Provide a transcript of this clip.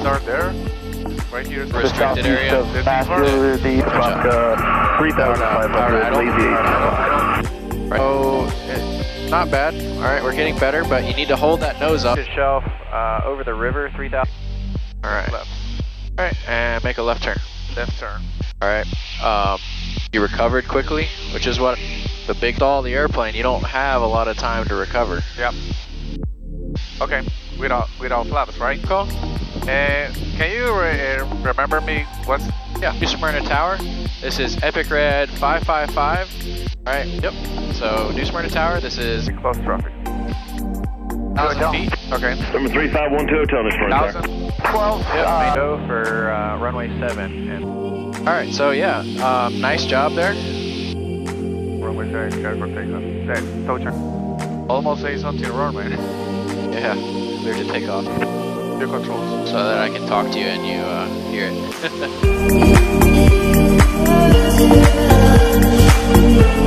start there. Right here is Restricted area. This is Vernon. 3,500 lazy. Oh, not bad. Alright, we're getting better, but you need to hold that nose up. Shelf over the river, 3,000. Alright. Left. Alright, and make a left turn. Left turn. Alright. You recovered quickly, which is what the big stall the airplane, you don't have a lot of time to recover. Yep. Okay, without flaps, right? Cool. And can you remember me what's... Yeah, New Smyrna Tower. This is Epic Red 555. Alright, yep. So, New Smyrna Tower, this is close traffic? 1,000 feet. Okay. Number 3512, tell New Smyrna Tower. 1,012. Yep. Go for runway 7. And Alright, so yeah, nice job there. Runway 7, gotta go take off. Then, toe check. Almost say something wrong, man. Yeah, clear to take off. Your controls. So that I can talk to you and you hear it.